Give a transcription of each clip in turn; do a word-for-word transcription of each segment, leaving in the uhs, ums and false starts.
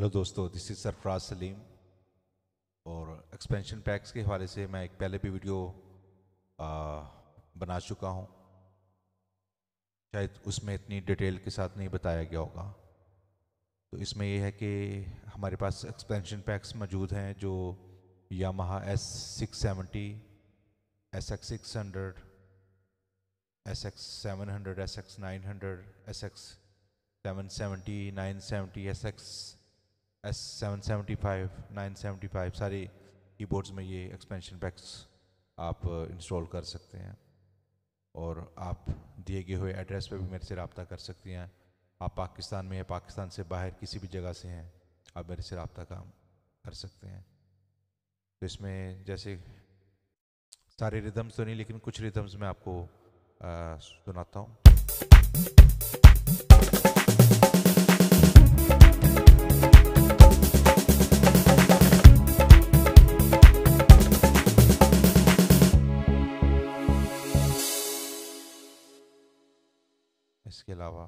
Hello दोस्तों, this is Sarfaraz Salim. और expansion PACS के हवाले से मैं एक पहले भी वीडियो आ, बना चुका हूँ। शायद उसमें इतनी डिटेल के साथ नहीं बताया गया होगा। तो इसमें यह है कि हमारे पास एक्सपेंशन पैक्स मौजूद हैं जो Yamaha S six seventy, S X six hundred, S X seven hundred, S X nine hundred, S X seven seventy, nine seventy, S X S seven seventy five, nine seventy five सारे keyboards में ये expansion PACS आप install कर सकते हैं। और आप दिए गए हुए एड्रेस पे भी मेरे से रब्ता कर सकती हैं। आप पाकिस्तान में हैं, पाकिस्तान से बाहर किसी भी जगह से हैं, आप मेरे से रब्ता काम कर सकते हैं। तो इसमें जैसे सारे रिदम्स तो नहीं, लेकिन कुछ रिदम्स मैं आपको आ, सुनाता हूँ। इसके अलावा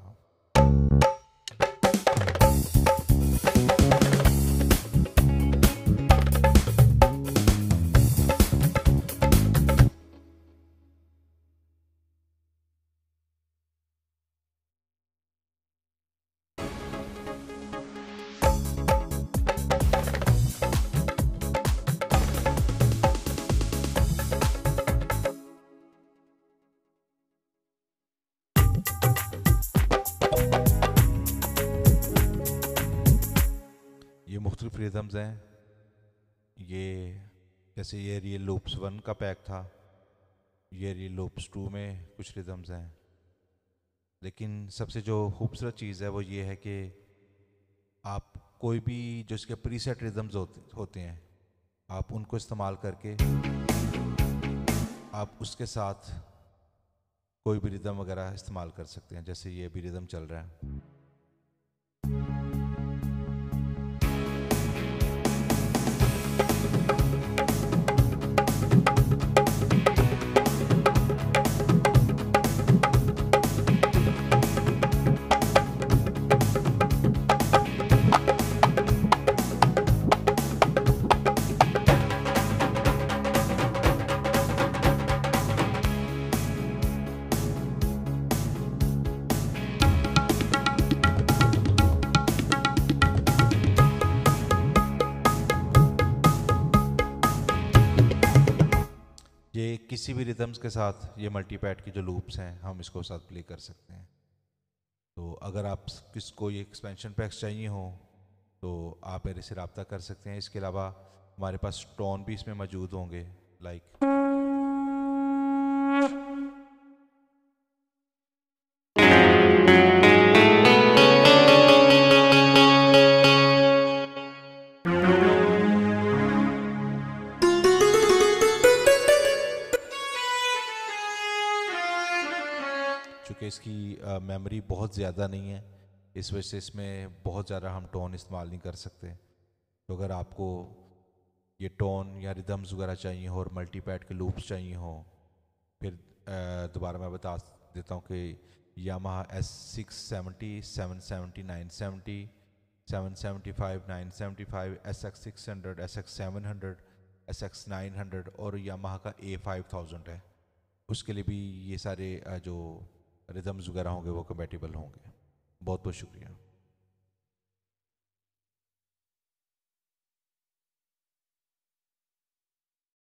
ये मुख्तलिफ रिदम्स हैं। ये जैसे ये रियल लूप्स वन का पैक था, ये रियल लूप्स टू में कुछ रिदम्स हैं। लेकिन सबसे जो खूबसूरत चीज़ है वो ये है कि आप कोई भी जो इसके प्रीसेट रिदम्स होते होते हैं आप उनको इस्तेमाल करके आप उसके साथ कोई भी रिदम वगैरह इस्तेमाल कर सकते हैं। जैसे ये भी रिदम चल रहा है। ये किसी भी रिदम्स के साथ ये मल्टीपैड की जो लूप्स हैं हम इसको साथ प्ले कर सकते हैं। तो अगर आप किसको ये एक्सपेंशन पैक्स चाहिए हो तो आप मेरे से रब्ता कर सकते हैं। इसके अलावा हमारे पास टोन भी इसमें मौजूद होंगे, लाइक चूँकि इसकी मेमोरी बहुत ज़्यादा नहीं है, इस वजह से इसमें बहुत ज़्यादा हम टोन इस्तेमाल नहीं कर सकते। तो अगर आपको ये टोन या रिदम्स वगैरह चाहिए हो और मल्टीपैड के लूप्स चाहिए हो, फिर दोबारा मैं बता देता हूँ कि Yamaha S six seventy, seven seventy, nine seventy, seven seventy five, nine seventy five, S X six hundred, S X seven hundred, S X nine hundred और यामाहा का ए फाइव थाउजेंड है। उसके लिए भी ये सारे जो रिदम्स वगैरह होंगे वो कंपैटिबल होंगे। बहुत बहुत शुक्रिया।